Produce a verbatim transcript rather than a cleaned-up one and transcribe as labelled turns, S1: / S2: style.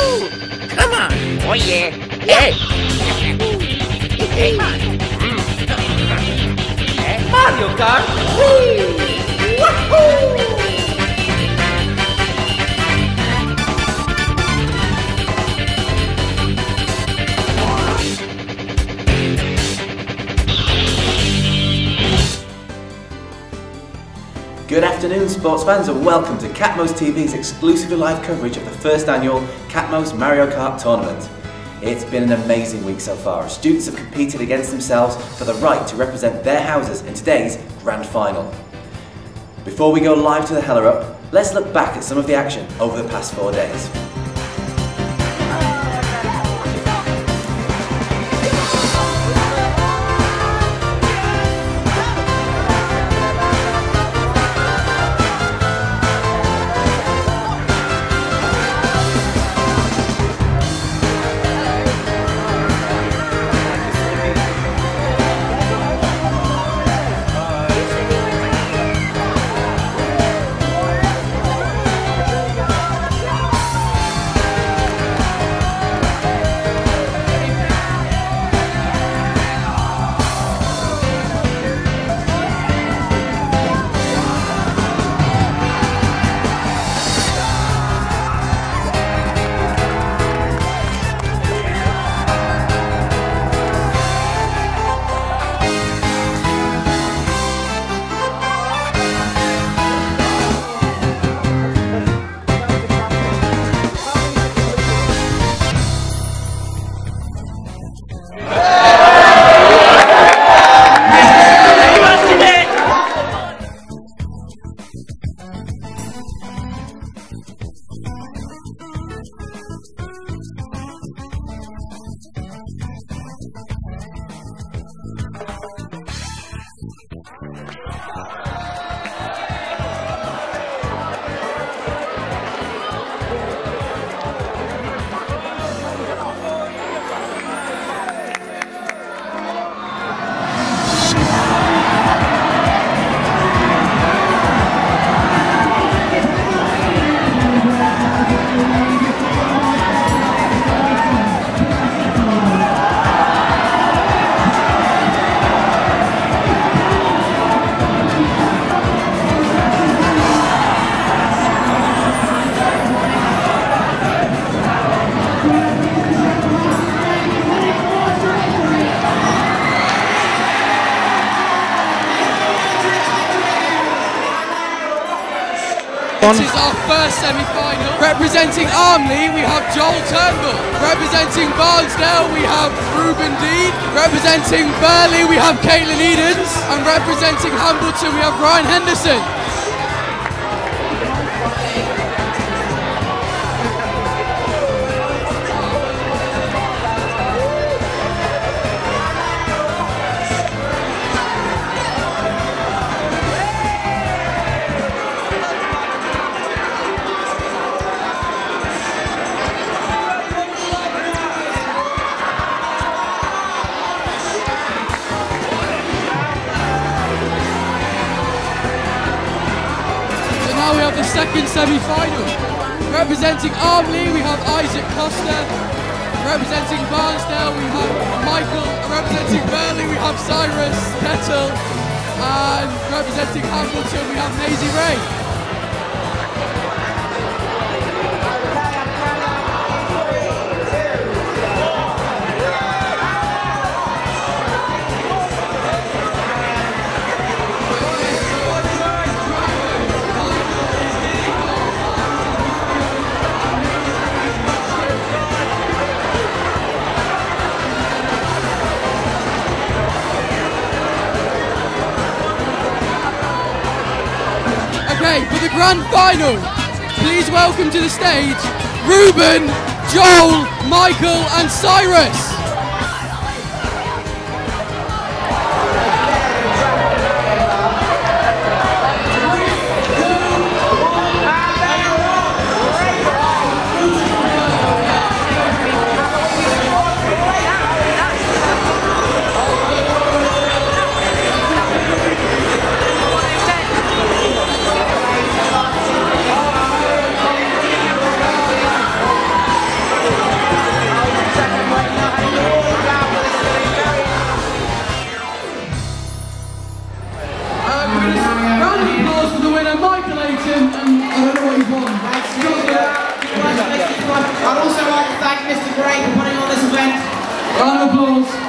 S1: Woohoo! Come on! Oh yeah! Hey! Hey!
S2: Mario Kart! Whee! Woohoo!
S3: Good afternoon, sports fans, and welcome to Catmose T V's exclusively live coverage of the first annual Catmose Mario Kart Tournament. It's been an amazing week so far. Students have competed against themselves for the right to represent their houses in today's grand final. Before we go live to the Heller Up, let's look back at some of the action over the past four days.
S4: This is our first semi-final. Representing Armley, we have Joel Turnbull. Representing Barnsdale, we have Ruben Deed. Representing Burley, we have Caitlin Edens. And representing Hambleton, we have Ryan Henderson. Now we have the second semi-final. Representing Armley, we have Isaac Costa. Representing Barnsdale, we have Michael. Representing Burley, we have Cyrus Kettle. And representing Hambleton, we have Maisie Ray. Okay, for the grand final, please welcome to the stage Ruben, Joel, Michael and Cyrus. congratulate him, and I don't know what he's won.
S2: I'd also like to thank Mister Gray for putting on this event.
S4: Round of applause.